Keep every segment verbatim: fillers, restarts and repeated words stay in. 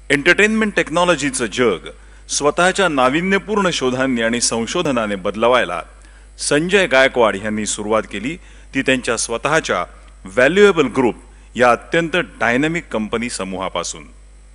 Entertainment टेक्नॉलॉजीचं जग स्वतःच्या नाविन्यपूर्ण शोधांनी आणि संशोधनाने बदलवायला संजय गायकवाड यांनी सुरुवात केली, ती त्यांच्या स्वतःच्या व्हॅल्युएबल ग्रुप या अत्यंत डायनामिक कंपनी समूहापासून.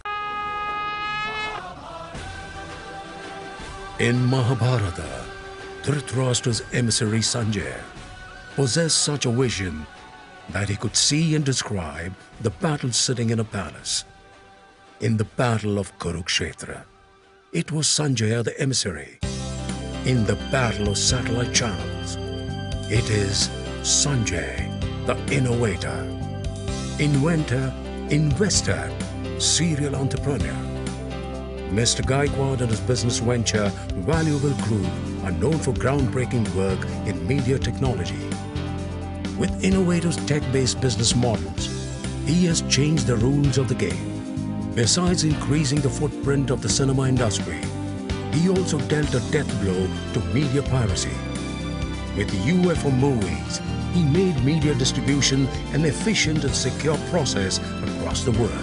In Mahabharata, Dhritarashtra's emissary Sanjay possessed such a vision that he could see and describe the battle sitting in a palace. In the battle of Kurukshetra, it was Sanjay the emissary. In the battle of satellite channels, it is Sanjay the innovator, inventor, investor, serial entrepreneur. Mister Gaikwad and his business venture, Valuable Group, are known for groundbreaking work in media technology. With innovative tech-based business models, he has changed the rules of the game. Besides increasing the footprint of the cinema industry, he also dealt a death blow to media piracy. With U F O movies, he made media distribution an efficient and secure process across the world.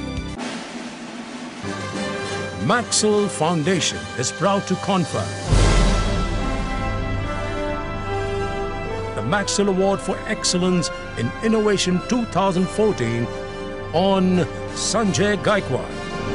Maxell Foundation is proud to confer the Maxell Award for Excellence in Innovation twenty fourteen on Sanjay Gaikwad.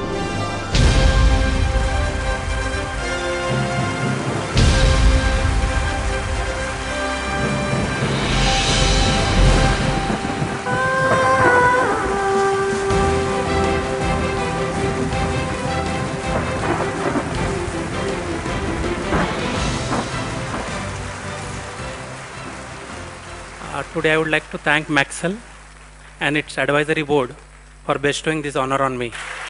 Uh, today I would like to thank Maxell and its advisory board for bestowing this honor on me.